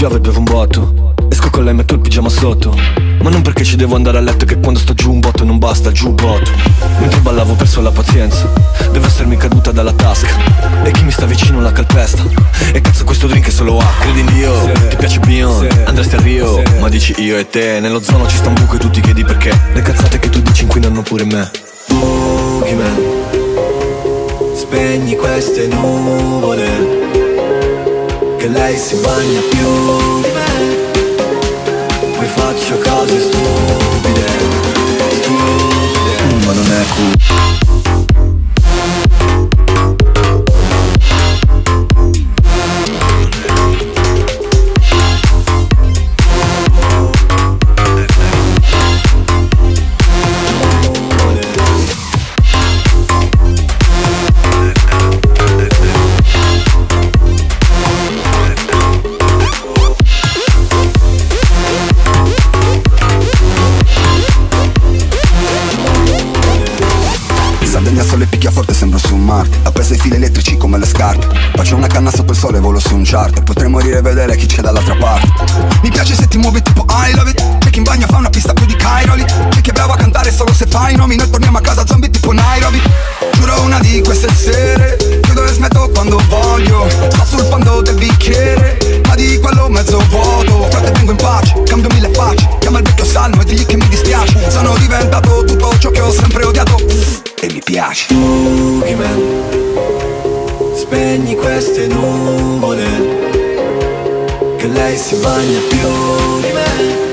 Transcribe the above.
piove e bevo un botto. Esco con lei, metto il pigiama sotto. Ma non perché ci devo andare a letto, che quando sto giù un botto non basta, giù botto. Mentre ballavo ho perso la pazienza, deve essermi caduta dalla tasca. E chi mi sta vicino la calpesta. E cazzo questo drink è solo acqua. Credi in Dio, ti piace Beyond, andresti a Rio, ma dici io e te. Nello zono ci sta un buco e tu ti chiedi perché. Le cazzate che tu dici inquinano pure me. Boogeyman, spegni queste nuvole, che lei si bagna più di me. Poi faccio cose stupide, ma non è cool. Sole picchia forte, sembro su Marte. Ha preso i fili elettrici come le scarpe. Faccio una canna sotto il sole, volo su un charter. Potrei morire e vedere chi c'è dall'altra parte. Mi piace se ti muovi tipo I love it. C'è chi in bagno fa una pista più di Cairoli. C'è chi è bravo a cantare solo se fa i nomi. Noi torniamo a casa zombie tipo Nairobi. Giuro una di queste sere chiudo e smetto quando voglio. Sto sul fondo del bicchiere, ma di quello mezzo vuoto. Frate vengo in pace, cambio mille facce. Chiama il vecchio salmo e digli che mi dispiace. Sono diventato tutto ciò che ho sempre odiato e mi piace. Boogeyman, spegni queste nuvole, che lei si bagna più di me.